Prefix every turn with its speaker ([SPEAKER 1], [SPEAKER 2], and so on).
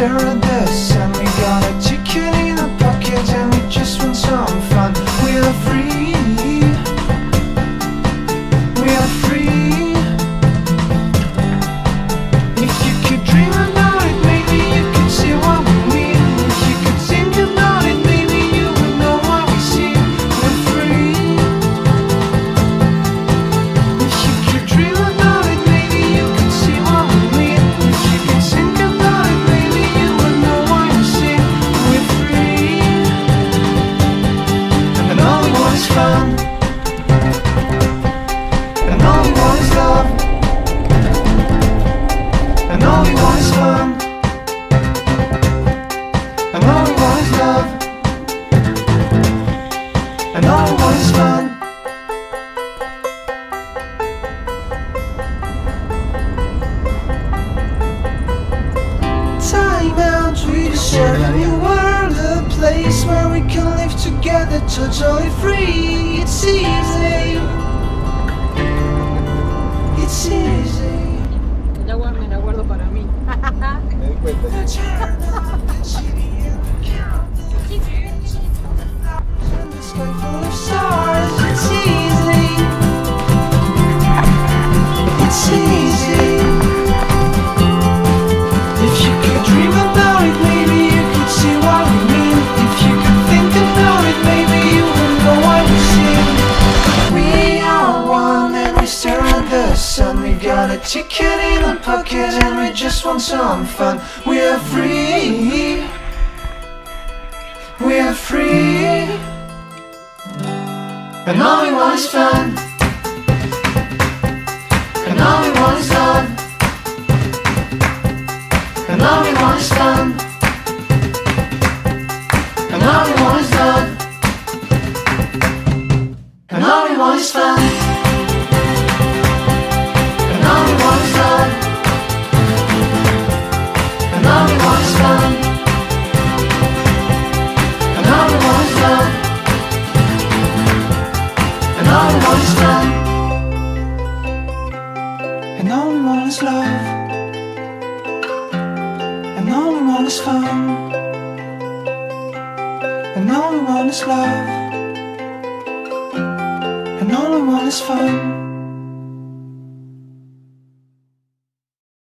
[SPEAKER 1] stare at this, and we got a ticket in our pocket, and we just want some fun. We are free. We are free. If you could dream about it, maybe you could see what we mean. If you could think about it, maybe you would know what we see. We're free. If you could dream about it, maybe you could see what we mean. If you could think about it, maybe you would know what we see. We're free. And all we want is fun. And all we want is love. And all we want is fun. And all we want is love. And all we want is fun. Time out, we deserve a new world, a place where we can live together totally free. It's easy. It's easy.
[SPEAKER 2] El agua me la guardo para mí.
[SPEAKER 3] Me di cuenta.
[SPEAKER 1] The sky full of stars. It's easy. It's easy. If you could dream about it, maybe you could see what we mean. If you could think about it, maybe you would know what we see. We are one and we stare at the sun. We got a ticket in our pocket and we just want some fun. We are free. We are free. And all we want is fun. And all we want is love. And all we want is fun. And all we want is love. And all we want is fun. And all we want is love. And all we want is fun. And all we want is love. And all we want is fun. And all we want is love. And all we want is fun. And all we want is love. And all we want is fun.